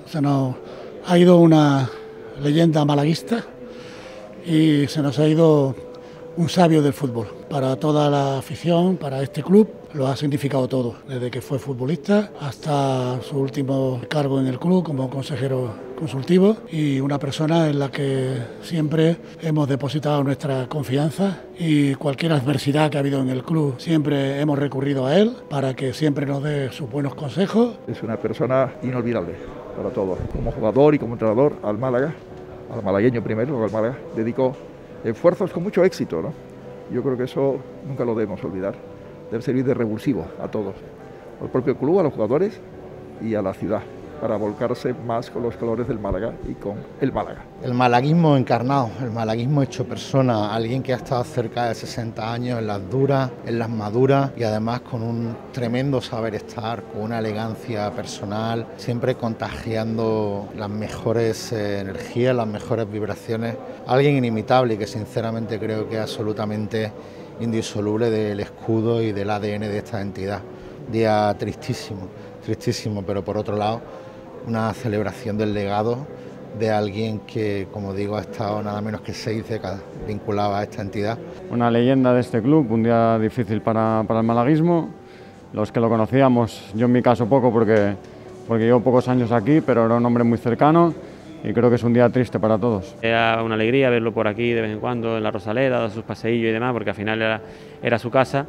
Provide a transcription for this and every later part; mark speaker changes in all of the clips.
Speaker 1: Se nos ha ido una leyenda malaguista y se nos ha ido un sabio del fútbol. Para toda la afición, para este club, lo ha significado todo, desde que fue futbolista hasta su último cargo en el club como consejero consultivo, y una persona en la que siempre hemos depositado nuestra confianza, y cualquier adversidad que ha habido en el club siempre hemos recurrido a él para que siempre nos dé sus buenos consejos.
Speaker 2: Es una persona inolvidable para todos. Como jugador y como entrenador al Málaga, al malagueño primero, luego al Málaga, dedicó esfuerzos con mucho éxito, ¿no? Yo creo que eso nunca lo debemos olvidar. Debe servir de revulsivo a todos, al propio club, a los jugadores y a la ciudad, para volcarse más con los colores del Málaga y con el Málaga.
Speaker 3: El malaguismo encarnado, el malaguismo hecho persona, alguien que ha estado cerca de 60 años en las duras, en las maduras, y además con un tremendo saber estar, con una elegancia personal, siempre contagiando las mejores energías, las mejores vibraciones. Alguien inimitable y que sinceramente creo que es absolutamente indisoluble del escudo y del ADN de esta entidad. Día tristísimo, pero por otro lado una celebración del legado de alguien que, como digo, ha estado nada menos que 6 décadas vinculado a esta entidad.
Speaker 4: Una leyenda de este club, un día difícil para el malaguismo. Los que lo conocíamos, yo en mi caso poco porque llevo pocos años aquí, pero era un hombre muy cercano y creo que es un día triste para todos.
Speaker 5: Era una alegría verlo por aquí de vez en cuando en la Rosaleda, dar sus paseillos y demás, porque al final era su casa.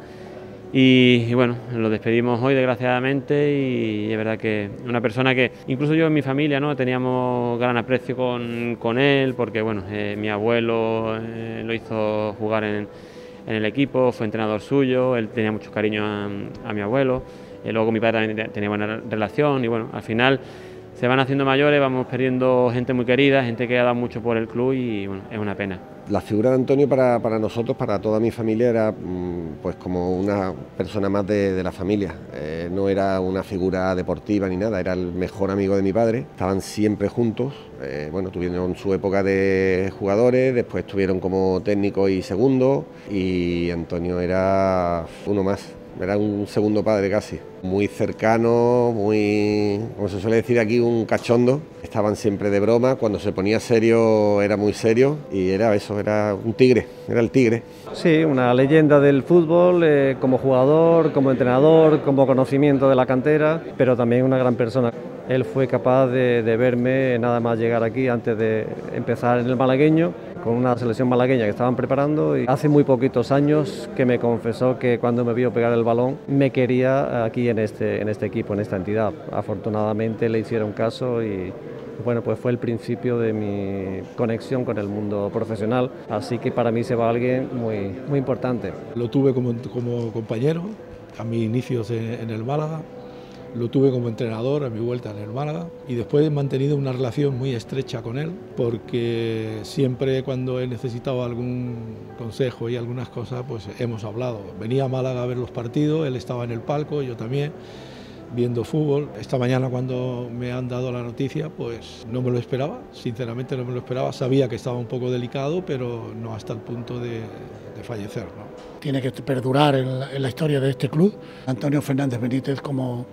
Speaker 5: Y bueno, lo despedimos hoy desgraciadamente, y es verdad que una persona que incluso yo en mi familia, ¿no?, teníamos gran aprecio con él, porque bueno, mi abuelo lo hizo jugar en el equipo, fue entrenador suyo, él tenía mucho cariño a mi abuelo, luego con mi padre también tenía buena relación, y bueno, al final se van haciendo mayores, vamos perdiendo gente muy querida, gente que ha dado mucho por el club, y bueno, es una pena.
Speaker 6: La figura de Antonio para nosotros, para toda mi familia, era pues como una persona más de la familia. No era una figura deportiva ni nada, era el mejor amigo de mi padre. Estaban siempre juntos. Bueno, tuvieron su época de jugadores, después estuvieron como técnico y segundo, y Antonio era uno más. Era un segundo padre casi, muy cercano, muy, como se suele decir aquí, un cachondo. Estaban siempre de broma, cuando se ponía serio era muy serio, y era eso, era un tigre, era el tigre.
Speaker 7: Sí, una leyenda del fútbol, como jugador, como entrenador, como conocimiento de la cantera, pero también una gran persona. Él fue capaz de verme nada más llegar aquí, antes de empezar en el malagueño, con una selección malagueña que estaban preparando, y hace muy poquitos años que me confesó que cuando me vio pegar el balón me quería aquí en este equipo, en esta entidad. Afortunadamente le hicieron caso, y bueno, pues fue el principio de mi conexión con el mundo profesional, así que para mí se va alguien muy importante.
Speaker 8: Lo tuve como compañero a mis inicios en el Málaga. Lo tuve como entrenador a mi vuelta en el Málaga, y después he mantenido una relación muy estrecha con él, porque siempre cuando he necesitado algún consejo y algunas cosas, pues hemos hablado. Venía a Málaga a ver los partidos, él estaba en el palco, yo también, viendo fútbol. Esta mañana, cuando me han dado la noticia, pues no me lo esperaba, sinceramente no me lo esperaba. Sabía que estaba un poco delicado, pero no hasta el punto de fallecer, ¿no?
Speaker 1: Tiene que perdurar en la historia de este club Antonio Fernández Benítez como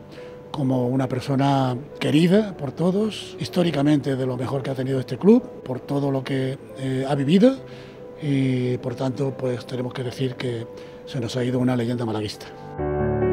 Speaker 1: una persona querida por todos, históricamente de lo mejor que ha tenido este club, por todo lo que ha vivido, y por tanto pues tenemos que decir que se nos ha ido una leyenda malaguista.